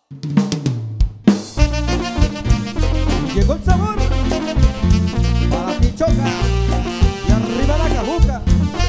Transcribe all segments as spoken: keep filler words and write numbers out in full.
Llegó el sabor para ti, choca, y arriba la cabuca.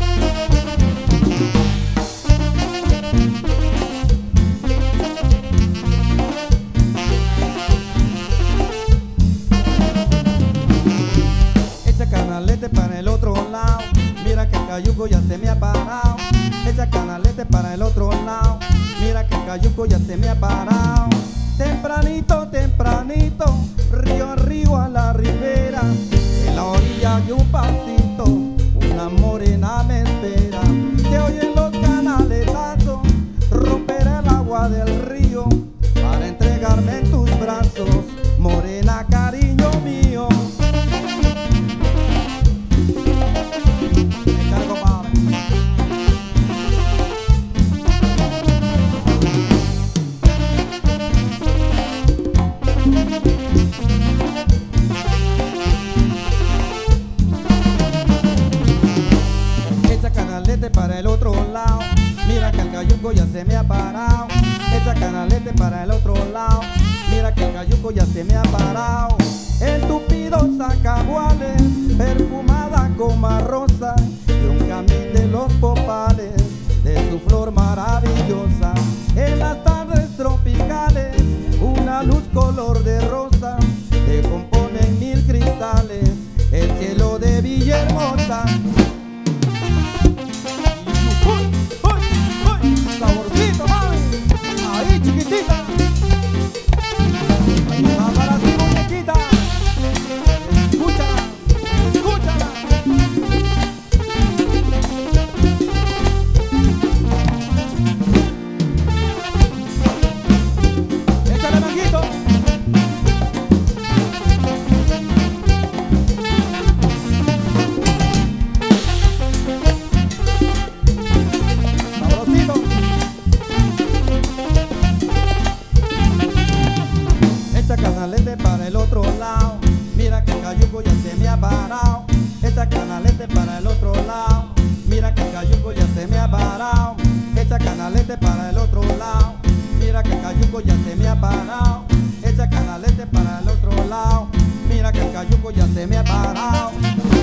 Echa canalete para el otro lado, mira que el cayuco ya se me ha parado. Echa canalete para el otro lado, mira que el cayuco ya se me ha parado. Tempranito, tempranito, río arriba a la ribera, en la orilla hay un pasito, una morena me espera. Se oyen los canaletazos, romper el agua del río, para entregarme en tus brazos, morena, cariño mío. Para el otro lado, mira que el cayuco ya se me ha parado. Echa canalete para el otro lado, mira que el cayuco ya se me ha parado. El tupido sacabuales, perfumada como a rosa, y un camín de los popales, de su flor maravillosa. En las tardes tropicales, una luz color de rosa, te componen mil cristales, el cielo de Villahermosa. Saborcito, mami, ahí chiquitita, ahí va para ti, muñequita, escúchala, escúchala. Échale, manguito. Canalete para el otro lado, mira que el cayuco ya se me ha parado. Echa canalete para el otro lado, mira que el cayuco ya se me ha parado. Echa canalete para el otro lado, mira que el cayuco ya se me ha parado. Echa canalete para el otro lado, mira que el cayuco ya se me ha parado.